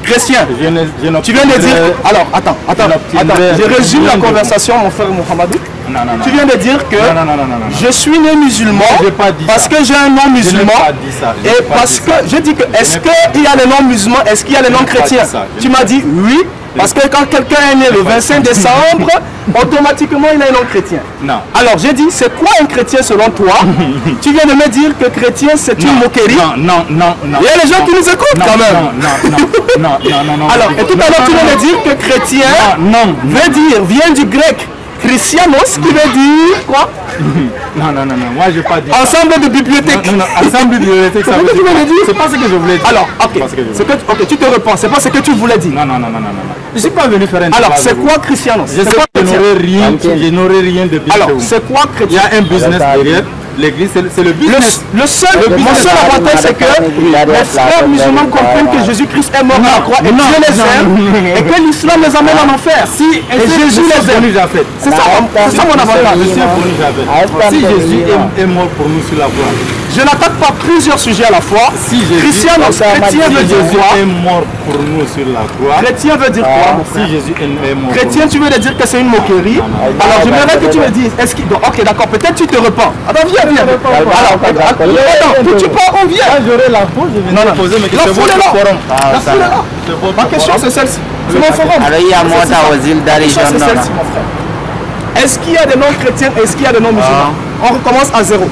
chrétien. Tu viens de dire... Alors, attends. Je résume la conversation, mon frère Mohamedou. Non. Tu viens de dire que je suis né musulman parce que j'ai un nom musulman. Et parce que je dis que est-ce qu'il y a les noms musulmans, est-ce qu'il y a les noms chrétiens? Tu m'as dit oui. Parce que quand quelqu'un est né le 25 décembre, automatiquement il a un nom chrétien. Non. Alors j'ai dit, c'est quoi un chrétien selon toi? Tu viens de me dire que chrétien c'est une moquerie. Non. Il y a les gens qui nous écoutent quand même. Non. Alors, et tout à l'heure tu viens de dire que chrétien vient du grec. Christianos qui veut dire quoi? Non, moi je n'ai pas dit. Ensemble de bibliothèques. Non, ensemble de bibliothèques, ça veut dire. C'est pas ce que je voulais dire. Alors, ok, tu te reprends, c'est pas ce que tu voulais dire. Non. Je ne suis pas venu faire un débat. Alors, c'est quoi Christianos? Je sais que je n'aurai rien de bien. Alors, c'est quoi chrétien? Il y a un business derrière. L'église, c'est le business. Mon seul avantage, c'est que les frères musulmans comprennent que Jésus-Christ est mort à la croix et Dieu les aime et que l'islam les amène en enfer. Et Jésus les aime. C'est ça mon avantage. Si Jésus est mort pour nous sur la croix. Je n'attaque pas plusieurs sujets à la fois. Chrétien veut dire Jésus quoi? est mort pour nous sur la croix. Chrétien veut dire quoi, mon frère? Si Jésus est mort. Chrétien, tu veux dire que c'est une moquerie? Alors j'aimerais que tu me dises. Ok, d'accord, peut-être tu te repens. Attends, viens. Alors, tu pars, on vient. J'aurai la foule, je vais poser mes questions. La foule est là. Ma question c'est celle-ci. C'est mon forum. Est-ce qu'il y a des noms chrétiens? Est-ce qu'il y a des noms musulmans? On recommence à zéro.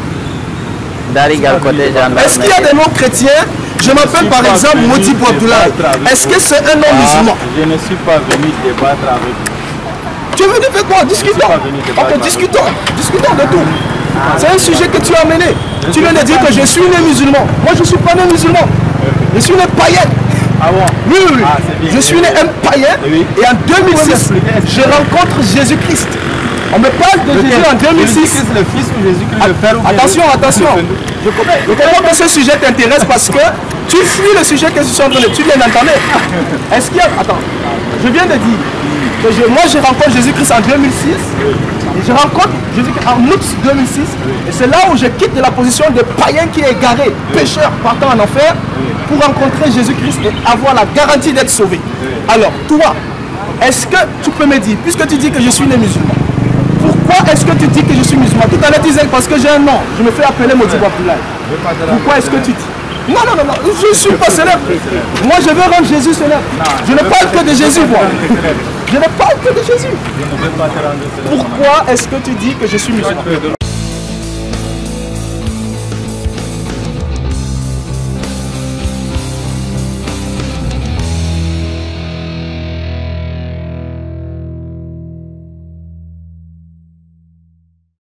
Est-ce qu'il y a des noms chrétiens? Je m'appelle par exemple Modibo Abdoulaye. Est-ce que c'est un nom musulman? Je ne suis pas venu débattre avec vous. Tu es venu faire quoi? Discutons. Ok, discutons de tout. C'est un sujet que tu as amené. Tu viens de dire que je suis né musulman. Moi je ne suis pas né musulman. Je suis né païen. Ah bon? Oui. Je suis né un païen et en 2006, je rencontre Jésus-Christ. On me parle de Jésus en 2006. C'est le fils de Jésus-Christ, le Père. Attention. Je comprends que ce sujet t'intéresse parce que tu fuis le sujet que je suis en train de... Tu viens d'entendre. Est-ce qu'il y a... Attends. Je viens de dire que moi je rencontre Jésus-Christ en 2006. Et je rencontre Jésus-Christ en août 2006. Et c'est là où je quitte de la position de païen qui est égaré, pécheur partant en enfer, pour rencontrer Jésus-Christ et avoir la garantie d'être sauvé. Alors, toi, est-ce que tu peux me dire, puisque tu dis que je suis né musulman, pourquoi est-ce que tu dis que je suis musulman? Tout à l'heure tu disais parce que j'ai un nom, je me fais appeler Modibo Abdoulaye. Pourquoi est-ce que tu dis? Non, je ne suis pas célèbre. Moi je veux rendre Jésus célèbre. Je ne parle que de Jésus, moi. Je ne parle que de Jésus. Pourquoi est-ce que tu dis que je suis musulman?